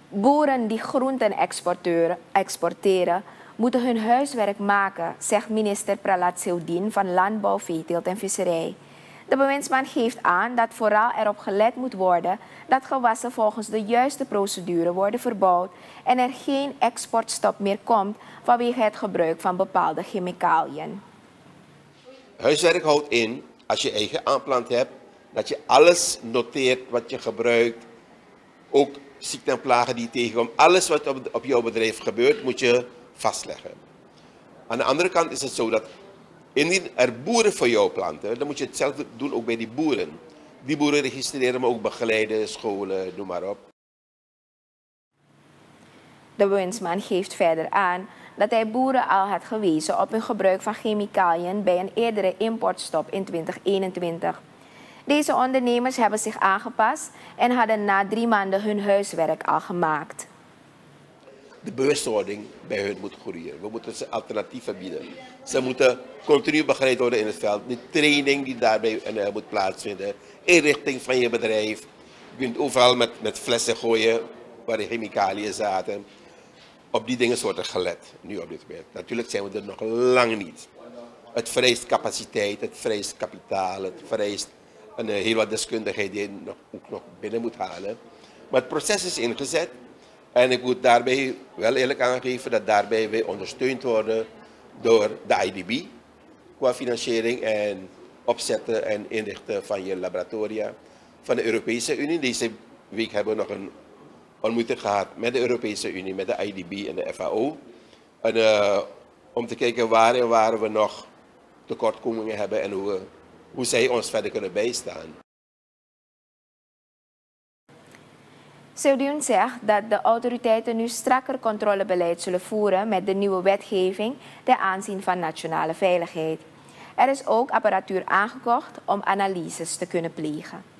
Boeren die groenten exporteren moeten hun huiswerk maken, zegt minister Pralat Seudien van Landbouw, Veeteelt en Visserij. De bewindsman geeft aan dat vooral erop gelet moet worden dat gewassen volgens de juiste procedure worden verbouwd en er geen exportstop meer komt vanwege het gebruik van bepaalde chemicaliën. Huiswerk houdt in, als je eigen aanplant hebt, dat je alles noteert wat je gebruikt, ook ziekten en plagen die je tegenkomt. Alles wat op jouw bedrijf gebeurt, moet je vastleggen. Aan de andere kant is het zo dat indien er boeren voor jou planten, dan moet je hetzelfde doen ook bij die boeren. Die boeren registreren, maar ook begeleiden, scholen, noem maar op. De bewindsman geeft verder aan dat hij boeren al had gewezen op hun gebruik van chemicaliën bij een eerdere importstop in 2021. Deze ondernemers hebben zich aangepast en hadden na 3 maanden hun huiswerk al gemaakt. De bewustwording bij hun moet groeien. We moeten ze alternatieven bieden. Ze moeten continu begeleid worden in het veld. De training die daarbij moet plaatsvinden. Inrichting van je bedrijf. Je kunt overal met flessen gooien waar de chemicaliën zaten. Op die dingen wordt er gelet, nu op dit moment. Natuurlijk zijn we er nog lang niet. Het vereist capaciteit, het vereist kapitaal, het vereist heel wat deskundigheid die je ook nog binnen moet halen. Maar het proces is ingezet. En ik moet daarbij wel eerlijk aangeven dat daarbij wij ondersteund worden door de IDB qua financiering en opzetten en inrichten van je laboratoria. Van de Europese Unie. Deze week hebben we nog een ontmoeting gehad met de Europese Unie, met de IDB en de FAO. En, om te kijken waar we nog tekortkomingen hebben en hoe zij ons verder kunnen bijstaan. Seudien zegt dat de autoriteiten nu strakker controlebeleid zullen voeren met de nieuwe wetgeving ten aanzien van nationale veiligheid. Er is ook apparatuur aangekocht om analyses te kunnen plegen.